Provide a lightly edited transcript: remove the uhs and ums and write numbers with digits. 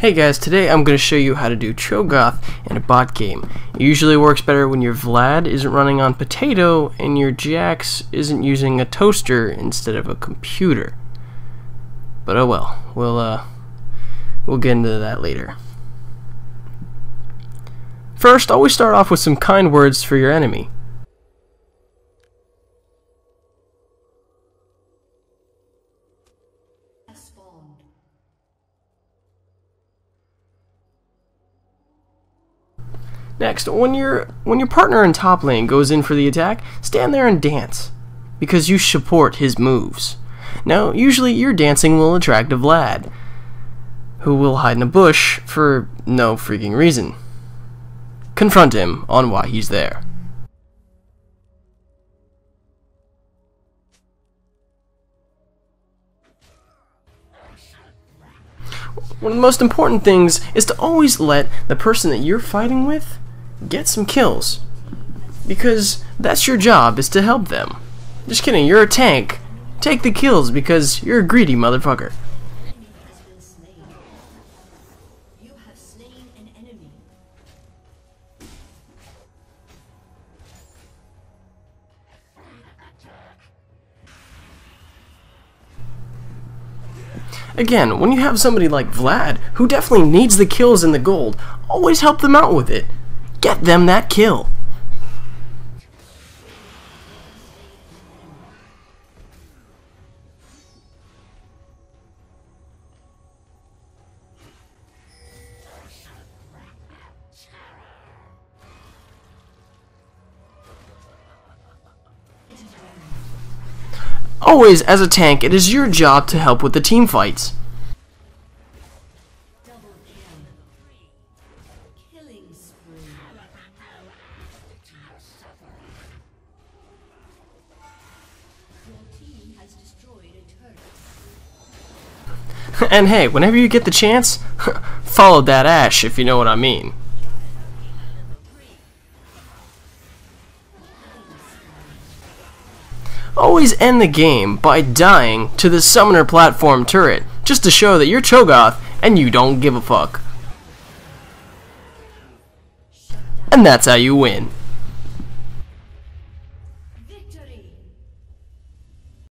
Hey guys, today I'm going to show you how to do Cho'Gath in a bot game. It usually works better when your Vlad isn't running on Potato and your Jax isn't using a toaster instead of a computer. But oh well, we'll get into that later. First, always start off with some kind words for your enemy. Next, when your partner in top lane goes in for the attack, stand there and dance, because you support his moves. Now, usually your dancing will attract a Vlad, who will hide in a bush for no freaking reason. Confront him on why he's there. One of the most important things is to always let the person that you're fighting with get some kills, because that's your job, is to help them. Just kidding, you're a tank. Take the kills because you're a greedy motherfucker. Again, when you have somebody like Vlad, who definitely needs the kills and the gold, always help them out with it. Get them that kill. Always, as a tank, it is your job to help with the team fights. And hey, whenever you get the chance, follow that Ashe, if you know what I mean. Always end the game by dying to the summoner platform turret, just to show that you're Cho'Gath and you don't give a fuck. And that's how you win.